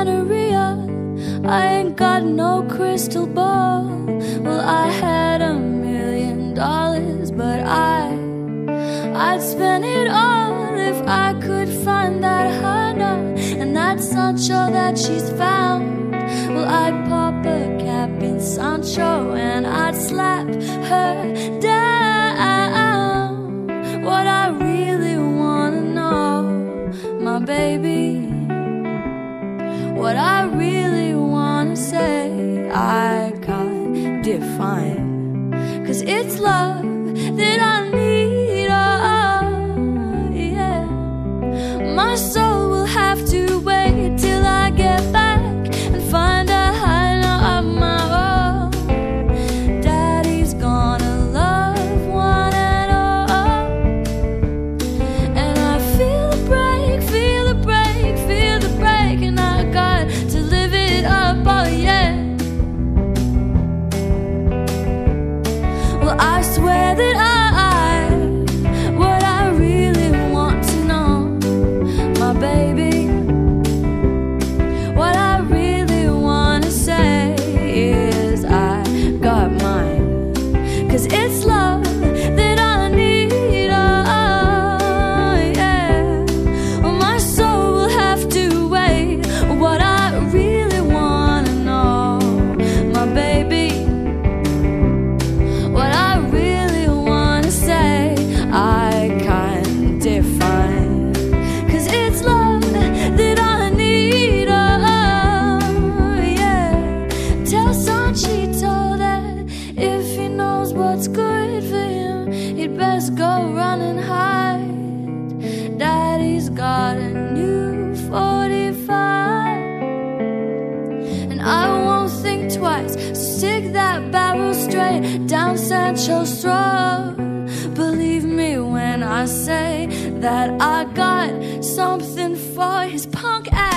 Santeria. I ain't got no crystal ball. Well, I had $1,000,000, but I'd spend it all if I could find that Hana and that Sancho that she's found. Well, I'd pop a cap in Sancho and I'd slap her down. What I really wanna know, my baby, what I really wanna say, I can't define. 'Cause it's love that I need, oh yeah. My soul will have to wait till I get back and find a Hana of my own. Daddy's gonna love one and all. And I feel the break, feel the break, feel the break, and I got to live it up, oh yeah. Well, I swear that what I really want to know, my baby, what I really want to say is I got mine. 'Cause it's love that I need, oh yeah. Well, my soul will have to wait. What I really want to know, my baby, what I really want to say, I can't define. 'Cause it's love that I need, oh yeah. Tell Sanchito that if he knows what's good for him, he'd best go run and hide. Daddy's got a new 45, and I won't think twice, so stick that barrel straight down Sancho's throat. Believe me when I say that I got something for his punk ass.